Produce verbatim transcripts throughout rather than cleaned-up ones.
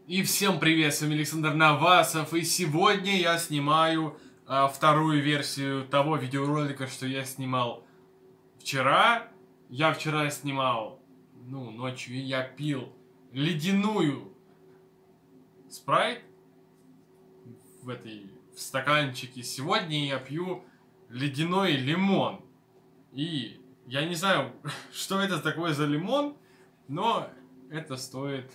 И всем привет, с вами Александр Навасов, и сегодня я снимаю а, вторую версию того видеоролика, что я снимал вчера. Я вчера снимал, ну, ночью я пил ледяную спрайт в этой в стаканчике. Сегодня я пью ледяной лимон. И я не знаю, что это такое за лимон, но это стоит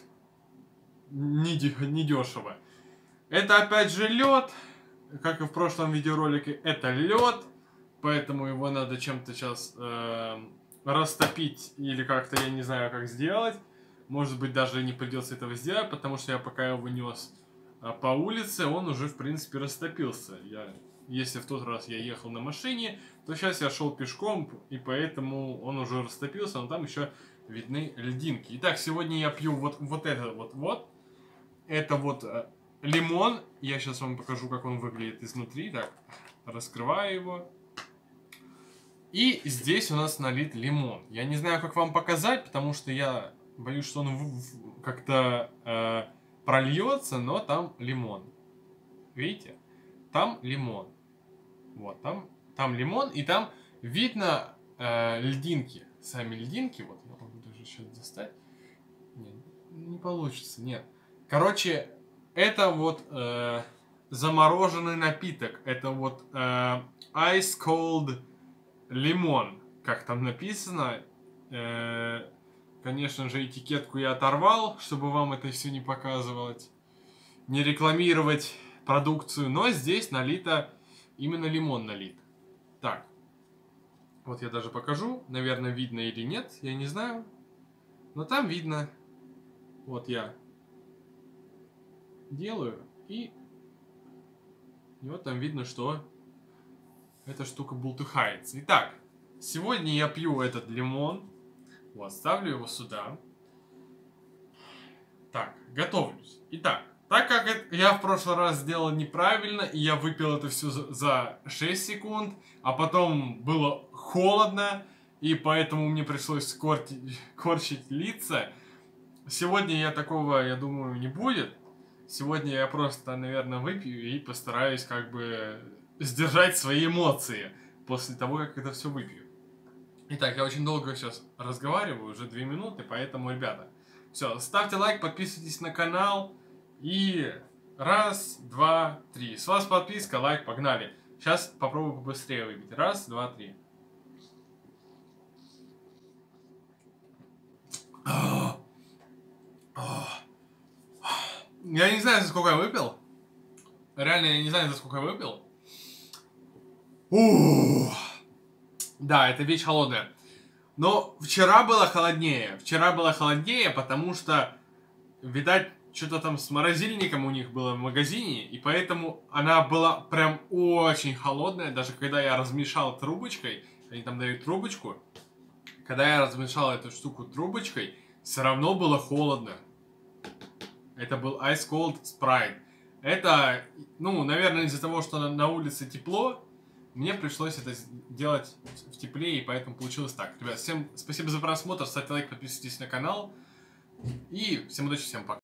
недешево. Это опять же лед, как и в прошлом видеоролике, это лед, поэтому его надо чем-то сейчас э, растопить или как-то, я не знаю, как сделать. Может быть, даже не придется этого сделать, потому что я пока его нес э, по улице, он уже в принципе растопился. Я, если в тот раз я ехал на машине, то сейчас я шел пешком, и поэтому он уже растопился, но там еще видны льдинки. Итак, сегодня я пью вот, вот это вот вот. Это вот э, лимон. Я сейчас вам покажу, как он выглядит изнутри. Так, раскрываю его. И здесь у нас налит лимон. Я не знаю, как вам показать, потому что я боюсь, что он как-то э, прольется, но там лимон. Видите? Там лимон. Вот, там, там лимон, и там видно э, льдинки. Сами льдинки. Вот, я могу даже сейчас достать. Нет, не получится, нет. Короче, это вот э, замороженный напиток. Это вот э, Ice Cold Lemon, как там написано. Э, конечно же, этикетку я оторвал, чтобы вам это все не показывать, не рекламировать продукцию. Но здесь налито, именно лимон налит. Так, вот я даже покажу. Наверное, видно или нет, я не знаю. Но там видно. Вот я делаю, и, и вот там видно, что эта штука бултыхается. Итак, сегодня я пью этот лимон. Вот, ставлю его сюда. Так, готовлюсь. Итак, так как это, я в прошлый раз сделал неправильно, и я выпил это все за, за шесть секунд, а потом было холодно, и поэтому мне пришлось корчить, корчить лица. Сегодня я такого, я думаю, не будет. Сегодня я просто, наверное, выпью и постараюсь как бы сдержать свои эмоции после того, как это все выпью. Итак, я очень долго сейчас разговариваю, уже две минуты, поэтому, ребята, все, ставьте лайк, подписывайтесь на канал и раз, два, три. С вас подписка, лайк, погнали. Сейчас попробую побыстрее выпить. Раз, два, три. Я не знаю, за сколько я выпил. Реально, я не знаю, за сколько я выпил. Ух. Да, это вещь холодная. Но вчера было холоднее. Вчера было холоднее, потому что, видать, что-то там с морозильником у них было в магазине. И поэтому она была прям очень холодная. Даже когда я размешал трубочкой. Они там дают трубочку. Когда я размешал эту штуку трубочкой, все равно было холодно. Это был Ice Cold Sprite. Это, ну, наверное, из-за того, что на, на улице тепло, мне пришлось это делать в тепле, и поэтому получилось так. Ребят, всем спасибо за просмотр, ставьте лайк, подписывайтесь на канал. И всем удачи, всем пока.